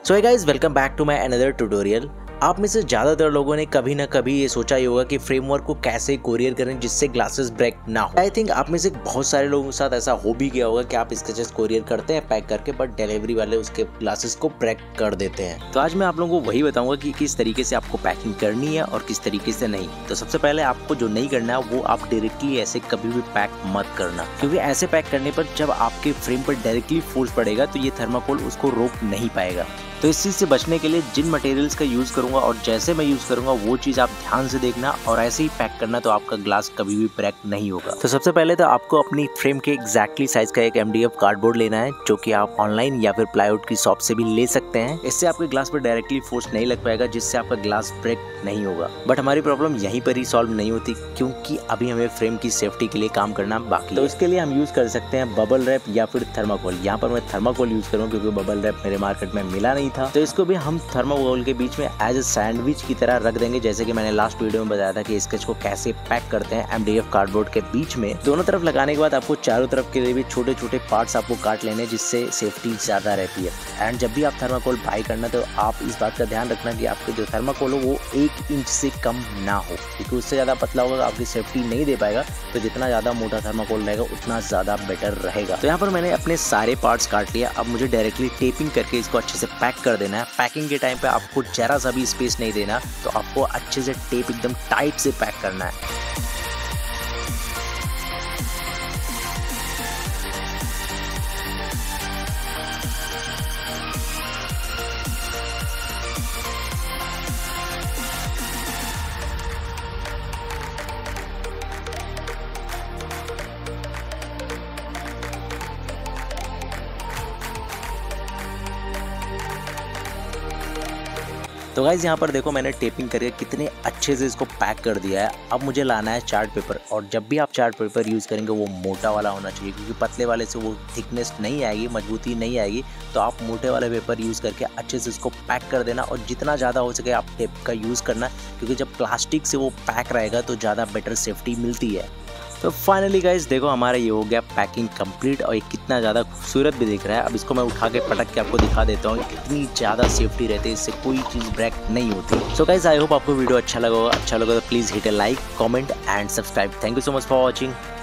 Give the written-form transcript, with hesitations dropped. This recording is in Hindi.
So guys, welcome back to my another tutorial. आप में से ज़्यादातर लोगों ने कभी ना कभी ये सोचा ही होगा कि फ्रेमवर्क को कैसे कोरियर करें जिससे ग्लासेस ब्रेक ना हो। आई थिंक आप में से बहुत सारे लोगों के साथ ऐसा हो भी गया होगा कि आप स्केचेस कोरियर करते हैं पैक करके, बट डिलीवरी वाले उसके ग्लासेस को ब्रेक कर देते हैं। तो आज मैं आप लोगों को वही बताऊंगा कि किस तरीके से आपको पैकिंग करनी है और किस तरीके से नहीं। तो सबसे पहले आपको जो नहीं करना है वो आप डायरेक्टली ऐसे कभी भी पैक मत करना, क्योंकि ऐसे पैक करने पर जब आपके फ्रेम पर डायरेक्टली फोर्स पड़ेगा तो ये थर्माकोल उसको रोक नहीं पाएगा। तो इस चीज़ से बचने के लिए जिन मटेरियल्स का यूज़ करूंगा और जैसे मैं यूज़ करूंगा वो चीज़ आप ध्यान से देखना और ऐसे ही पैक करना, तो आपका ग्लास कभी भी ब्रेक नहीं होगा। तो सबसे पहले तो आपको अपनी फ्रेम के एग्जैक्टली साइज का एक MDF कार्डबोर्ड लेना है, जो कि आप ऑनलाइन या फिर प्लाईवुड की शॉप से भी ले सकते हैं। इससे आपके ग्लास पर डायरेक्टली फोर्स नहीं लग पाएगा, जिससे आपका ग्लास ब्रेक नहीं होगा। बट हमारी प्रॉब्लम यहीं पर ही सॉल्व नहीं होती, क्योंकि अभी हमें फ्रेम की सेफ्टी के लिए काम करना बाकी। तो इसके लिए हम यूज़ कर सकते हैं बबल रैप या फिर थर्माकोल। यहाँ पर मैं थर्माकोल यूज़ करूँगा क्योंकि बबल रैप मेरे मार्केट में मिला नहीं था। तो इसको भी हम थर्माकोल के बीच में एज ए सैंडविच की तरह रख देंगे, जैसे कि मैंने लास्ट वीडियो में बताया था कि स्केच को कैसे पैक करते हैं MDF कार्डबोर्ड के बीच में। दोनों तरफ लगाने के बाद आपको चारों तरफ के लिए भी छोटे छोटे पार्ट्स आपको काट लेने, जिससे सेफ्टी ज्यादा रहती है। एंड जब भी आप थर्माकोल बाई करना तो आप इस बात का ध्यान रखना कि आपके जो थर्माकोल हो वो 1 इंच से कम ना हो, क्योंकि उससे ज्यादा पतला होगा आपकी सेफ्टी नहीं दे पाएगा। तो जितना ज्यादा मोटा थर्माकोल रहेगा उतना ज्यादा बेटर रहेगा। तो यहाँ पर मैंने अपने सारे पार्ट्स काट लिया। अब मुझे डायरेक्टली टेपिंग करके इसको अच्छे से पैक कर देना है। पैकिंग के टाइम पे आपको जरा सा भी स्पेस नहीं देना, तो आपको अच्छे से टेप एकदम टाइट से पैक करना है। तो गाइज यहाँ पर देखो मैंने टेपिंग करके कितने अच्छे से इसको पैक कर दिया है। अब मुझे लाना है चार्ट पेपर, और जब भी आप चार्ट पेपर यूज़ करेंगे वो मोटा वाला होना चाहिए, क्योंकि पतले वाले से वो थिकनेस नहीं आएगी, मजबूती नहीं आएगी। तो आप मोटे वाले पेपर यूज़ करके अच्छे से इसको पैक कर देना, और जितना ज़्यादा हो सके आप टेप का यूज़ करना, क्योंकि जब प्लास्टिक से वो पैक रहेगा तो ज़्यादा बेटर सेफ्टी मिलती है। तो फाइनली गाइज देखो हमारा ये हो गया पैकिंग कंप्लीट, और ये कितना ज़्यादा खूबसूरत भी दिख रहा है। अब इसको मैं उठा के पटक के आपको दिखा देता हूँ, कितनी ज़्यादा सेफ्टी रहती है, इससे कोई चीज़ ब्रेक नहीं होती। सो गाइज आई होप आपको वीडियो अच्छा लगा तो please hit a like, comment and subscribe. Thank you so much for watching.